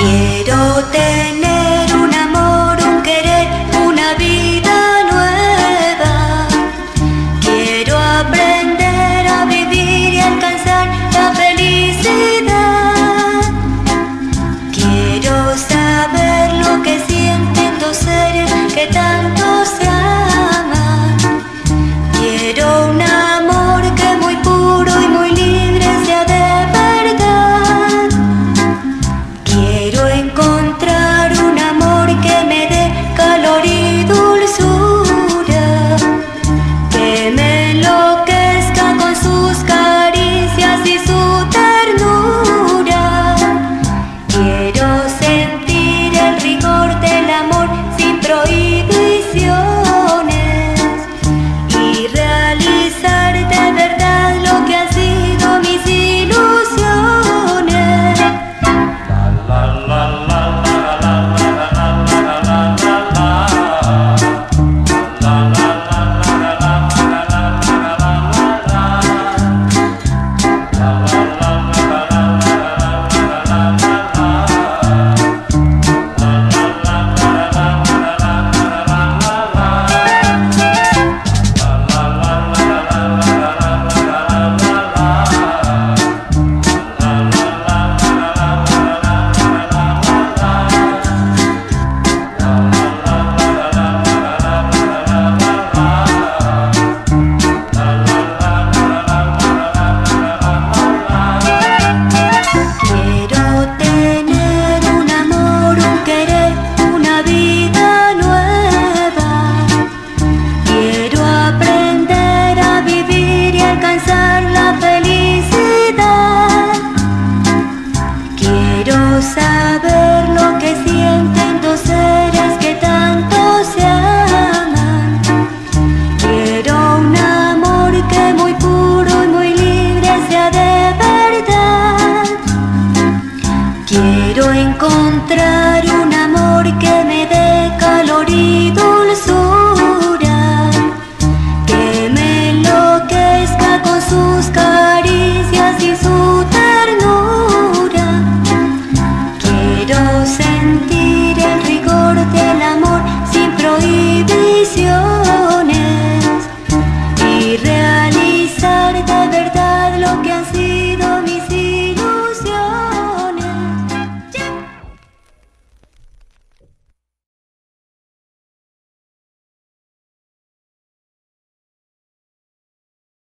Quiero tener un amor, un querer, una vida nueva. Quiero aprender a vivir y alcanzar la felicidad. Quiero saber lo que sienten dos seres que tanto se aman. Quiero un amor que muy puro y muy libre sea de verdad. Quiero encontrar un amor que me dé calor y dulzura, que me enloquezca con sus caricias y su ternura. Quiero sentir el rigor del amor sin prohibiciones y realizar de verdad lo que han sido mis ilusiones. Quiero saber lo que sienten dos seres que tanto se aman. Quiero un amor que muy puro y muy libre sea de verdad. Quiero encontrar un amor que me dé